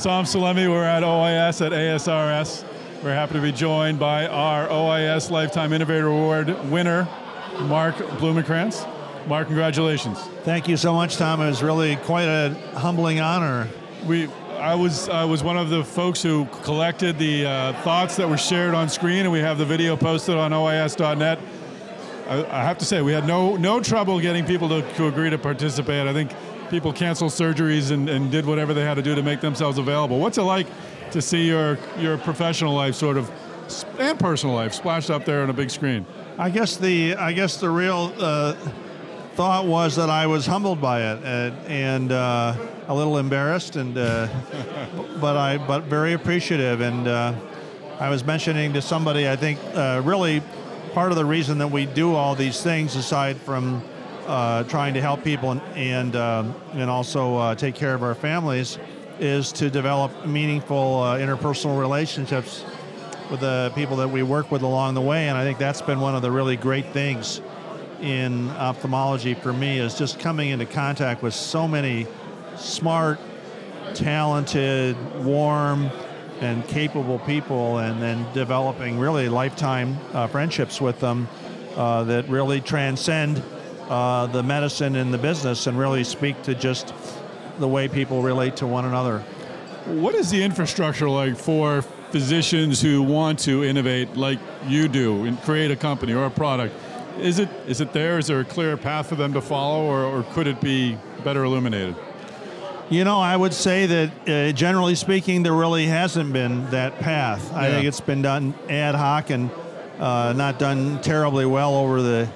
Tom Salemi. We're at OIS at ASRS. We're happy to be joined by our OIS Lifetime Innovator Award winner, Mark Blumenkrantz. Mark, congratulations. Thank you so much, Tom. It was really quite a humbling honor. I was one of the folks who collected the thoughts that were shared on screen, and we have the video posted on OIS.net. I have to say, we had no trouble getting people to agree to participate. I think people canceled surgeries and did whatever they had to do to make themselves available. What's it like to see your professional life sort of, and personal life, splashed up there on a big screen? I guess the real thought was that I was humbled by it and a little embarrassed, and but very appreciative. And I was mentioning to somebody, I think really part of the reason that we do all these things, aside from trying to help people and also take care of our families, is to develop meaningful interpersonal relationships with the people that we work with along the way. And I think that's been one of the really great things in ophthalmology for me, is just coming into contact with so many smart, talented, warm, and capable people, and then developing really lifetime friendships with them that really transcend the medicine and the business and really speak to just the way people relate to one another. What is the infrastructure like for physicians who want to innovate like you do and create a company or a product? Is it there? Is there a clear path for them to follow, or could it be better illuminated? You know, I would say that generally speaking, there really hasn't been that path. I think it's been done ad hoc and not done terribly well over the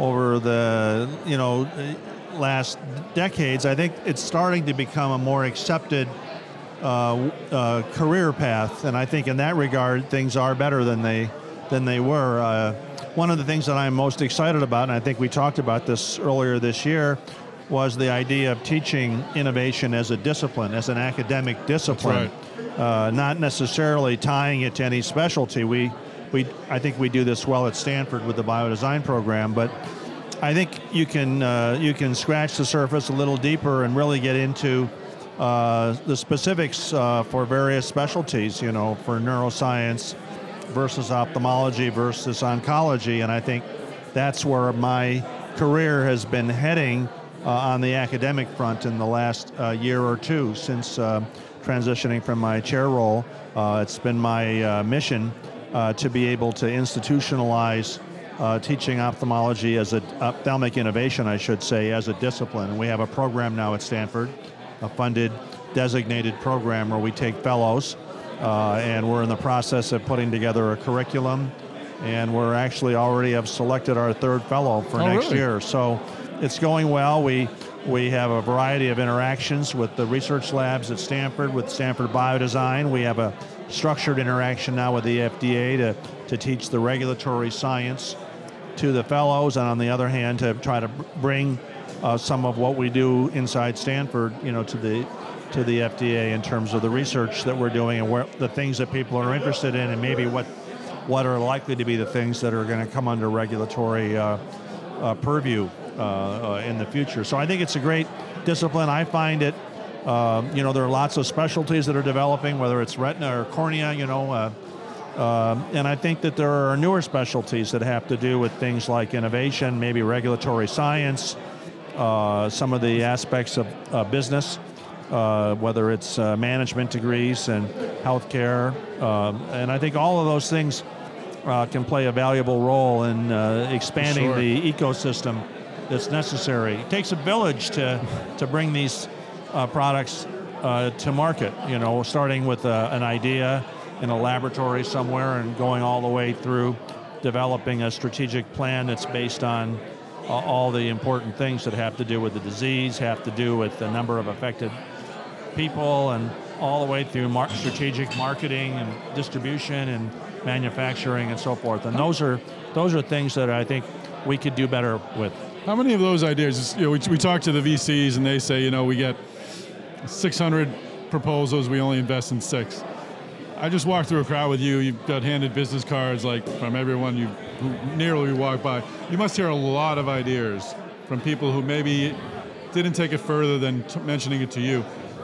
last decades. I think it's starting to become a more accepted career path, and I think in that regard things are better than they were. One of the things that I'm most excited about, and I think we talked about this earlier this year, was the idea of teaching innovation as a discipline, as an academic discipline. That's right. Not necessarily tying it to any specialty. I think we do this well at Stanford with the biodesign program, but I think you can scratch the surface a little deeper and really get into the specifics for various specialties, you know, for neuroscience versus ophthalmology versus oncology. And I think that's where my career has been heading on the academic front in the last year or two since transitioning from my chair role. It's been my mission to be able to institutionalize teaching ophthalmology as ophthalmic innovation, I should say, as a discipline. And we have a program now at Stanford, a funded, designated program where we take fellows, and we're in the process of putting together a curriculum, and we're actually already have selected our third fellow for next year. So it's going well. We have a variety of interactions with the research labs at Stanford, with Stanford Biodesign. We have a structured interaction now with the FDA to teach the regulatory science to the fellows, and on the other hand, to try to bring some of what we do inside Stanford, you know, to the FDA in terms of the research that we're doing and where the things that people are interested in, and maybe what are likely to be the things that are going to come under regulatory purview in the future. So I think it's a great discipline. I find it, you know, there are lots of specialties that are developing, whether it's retina or cornea, you know, and I think that there are newer specialties that have to do with things like innovation, maybe regulatory science, some of the aspects of business, whether it's management degrees and healthcare, and I think all of those things can play a valuable role in expanding the ecosystem that's necessary. It takes a village to bring these products to market, you know, starting with an idea in a laboratory somewhere and going all the way through developing a strategic plan that's based on all the important things that have to do with the disease, have to do with the number of affected people, and all the way through strategic marketing and distribution and manufacturing and so forth. And those are things that I think we could do better with. How many of those ideas, you know, we talk to the VCs and they say, you know, we get 600 proposals, we only invest in 6. I just walked through a crowd with you. You've got handed business cards like from everyone who nearly walked by. You must hear a lot of ideas from people who maybe didn't take it further than mentioning it to you.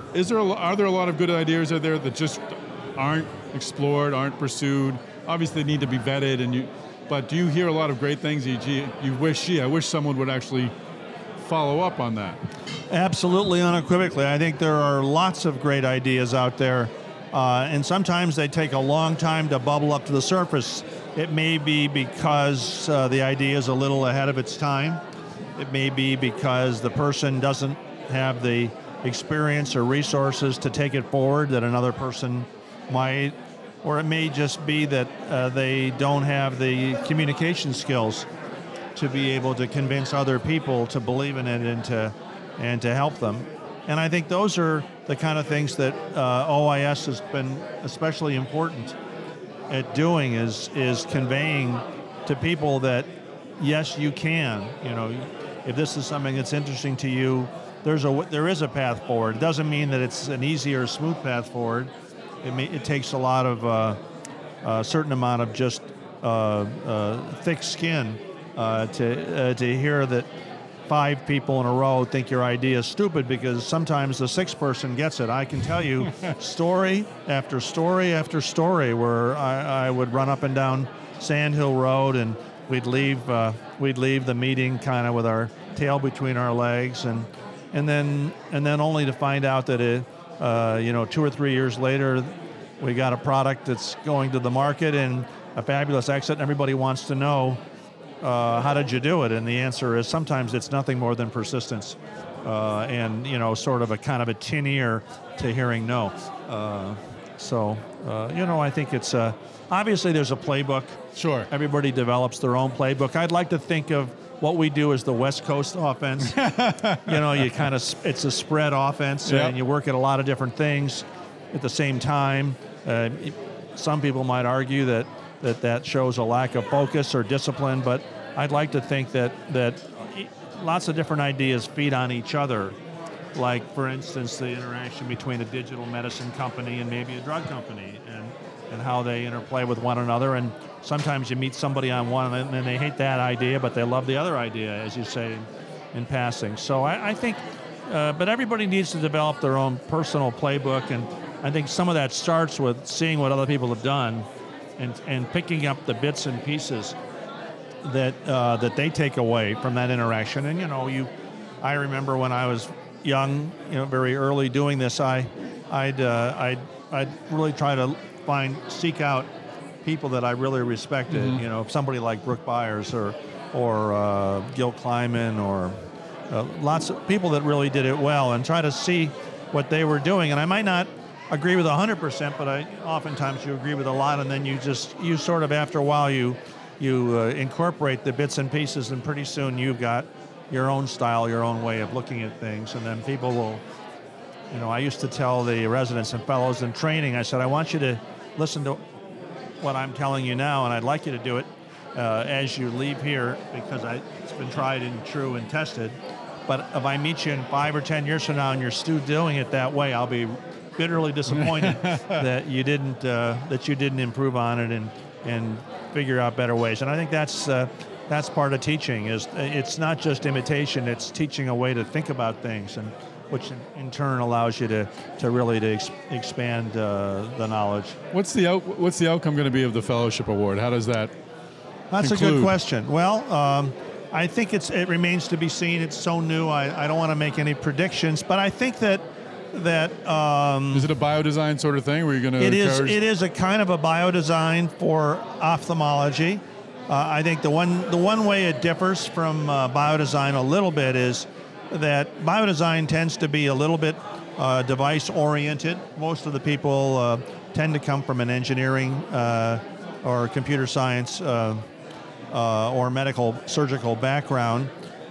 Are there a lot of good ideas out there that just aren't explored, aren't pursued? Obviously, they need to be vetted, but do you hear a lot of great things? E.g., I wish someone would actually follow up on that. Absolutely, unequivocally. I think there are lots of great ideas out there, and sometimes they take a long time to bubble up to the surface. It may be because the idea is a little ahead of its time. It may be because the person doesn't have the experience or resources to take it forward that another person might, or it may just be that they don't have the communication skills to be able to convince other people to believe in it and to help them. And I think those are the kind of things that OIS has been especially important at doing, is conveying to people that yes, you can. You know, if this is something that's interesting to you, there is a path forward. It doesn't mean that it's an easy or smooth path forward. It takes a lot of a certain amount of just thick skin to hear that 5 people in a row think your idea is stupid, because sometimes the 6th person gets it. I can tell you story after story after story where I would run up and down Sand Hill Road, and we'd leave the meeting kind of with our tail between our legs, and then only to find out that 2 or 3 years later we got a product that's going to the market and a fabulous exit, and everybody wants to know how did you do it? And the answer is sometimes it's nothing more than persistence, and sort of a kind of a tin ear to hearing no. I think it's obviously there's a playbook. Sure. Everybody develops their own playbook. I'd like to think of what we do as the West Coast offense. It's a spread offense, yep. and you work at a lot of different things at the same time. Some people might argue that shows a lack of focus or discipline, but I'd like to think that lots of different ideas feed on each other. Like, for instance, the interaction between a digital medicine company and maybe a drug company, and how they interplay with one another. And sometimes you meet somebody on one and they hate that idea, but they love the other idea, as you say in passing. So I think, but everybody needs to develop their own personal playbook, and I think some of that starts with seeing what other people have done and picking up the bits and pieces that they take away from that interaction. And I remember when I was young, very early doing this, I'd really try to seek out people that I really respected. Mm-hmm. Somebody like Brooke Byers or Gil Kleiman, or lots of people that really did it well, and try to see what they were doing. And I might not agree with 100%, but oftentimes you agree with a lot, and then you sort of, after a while, you incorporate the bits and pieces, and pretty soon you've got your own style, your own way of looking at things, and then people will, I used to tell the residents and fellows in training, I said, I want you to listen to what I'm telling you now, and I'd like you to do it as you leave here, because it's been tried and true and tested. But if I meet you in 5 or 10 years from now and you're still doing it that way, I'll be bitterly disappointed that you didn't improve on it and figure out better ways. And I think that's part of teaching. It's not just imitation; it's teaching a way to think about things, and which in turn allows you to really expand the knowledge. What's the outcome going to be of the fellowship award? How does that? That's conclude? A good question. Well, I think it remains to be seen. It's so new. I don't want to make any predictions, but I think that is it a biodesign sort of thing? Where you're going to? It is a kind of a biodesign for ophthalmology. I think the one way it differs from biodesign a little bit is that biodesign tends to be a little bit device oriented. Most of the people tend to come from an engineering or computer science or medical surgical background,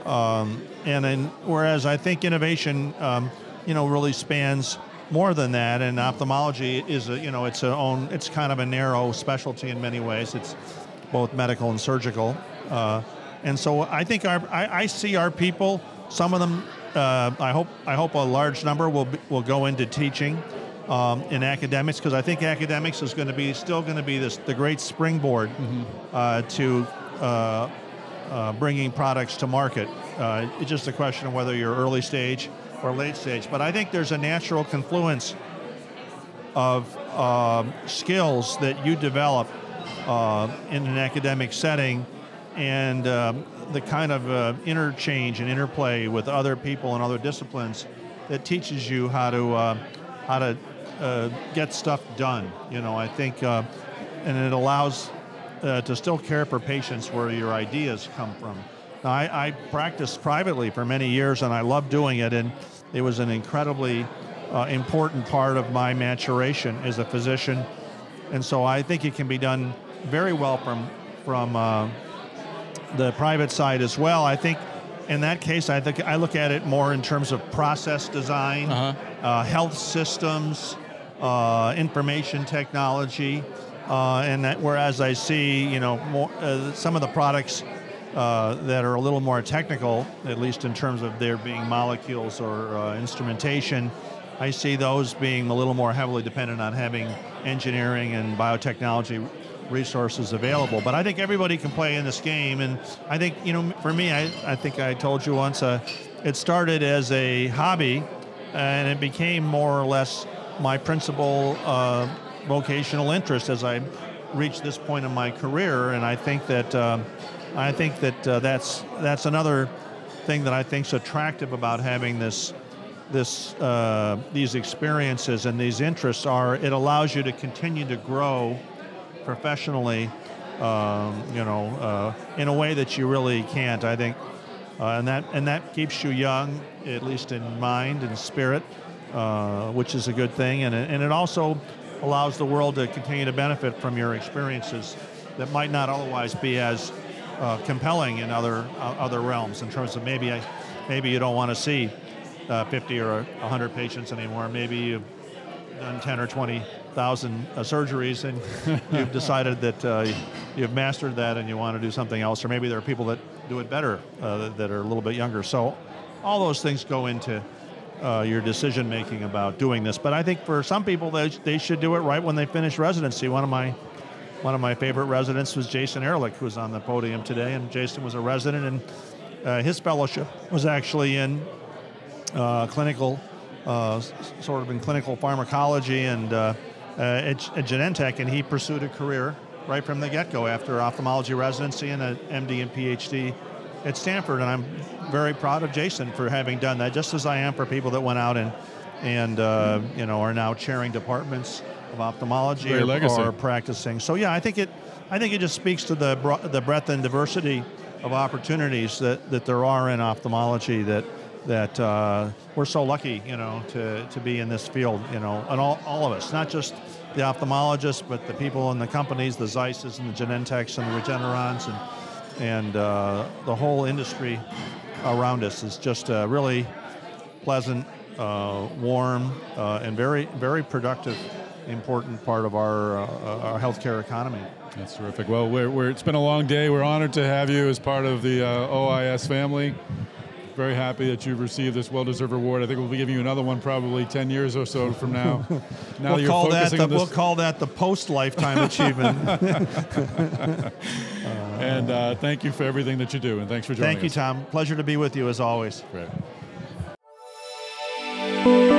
whereas I think innovation really spans more than that, and ophthalmology is it's kind of a narrow specialty in many ways. It's both medical and surgical, and so I think I see our people. Some of them, I hope a large number will go into teaching in academics, because I think academics is still going to be the great springboard mm-hmm. To bringing products to market. It's just a question of whether you're early stage or late stage. But I think there's a natural confluence of skills that you develop in an academic setting, and the kind of interchange and interplay with other people and other disciplines that teaches you how to get stuff done. You know, I think, and it allows to still care for patients where your ideas come from. Now, I practiced privately for many years, and I loved doing it, and it was an incredibly important part of my maturation as a physician. And so I think it can be done very well from the private side as well. I think in that case, I think I look at it more in terms of process design, health systems, information technology, and that, whereas I see, you know, more, some of the products that are a little more technical, at least in terms of there being molecules or instrumentation, I see those being a little more heavily dependent on having engineering and biotechnology resources available. But I think everybody can play in this game, and I think, you know, for me, I think I told you once, it started as a hobby, and it became more or less my principal vocational interest as I reached this point in my career. And I think that that's another thing that I think is attractive about having these experiences and these interests are it allows you to continue to grow professionally, you know, in a way that you really can't. I think, and that keeps you young, at least in mind and spirit, which is a good thing, and it also allows the world to continue to benefit from your experiences that might not otherwise be as compelling in other realms. In terms of maybe you don't want to see 50 or 100 patients anymore. Maybe you've done 10 or 20,000 surgeries, and you've decided that you've mastered that and you want to do something else. Or maybe there are people that do it better that are a little bit younger. So all those things go into your decision making about doing this. But I think for some people, they should do it right when they finish residency. One of my favorite residents was Jason Ehrlich, who was on the podium today, and Jason was a resident, and his fellowship was actually in clinical, sort of in clinical pharmacology and at Genentech, and he pursued a career right from the get-go after ophthalmology residency and an MD and PhD at Stanford. And I'm very proud of Jason for having done that, just as I am for people that went out and you know, are now chairing departments of ophthalmology or practicing. So yeah, I think it just speaks to the breadth and diversity of opportunities that there are in ophthalmology that we're so lucky, you know, to be in this field, you know, and all of us, not just the ophthalmologists, but the people in the companies, the Zeisses and the Genentechs and the Regenerons, and the whole industry around us is just really pleasant, warm, and very, very productive, important part of our healthcare economy. That's terrific. Well, it's been a long day. We're honored to have you as part of the OIS family. Very happy that you've received this well-deserved award. I think we'll be giving you another one probably 10 years or so from now. We'll call that the post-lifetime achievement. And thank you for everything that you do, and thanks for joining us. Thank you, Tom. Pleasure to be with you as always. Great.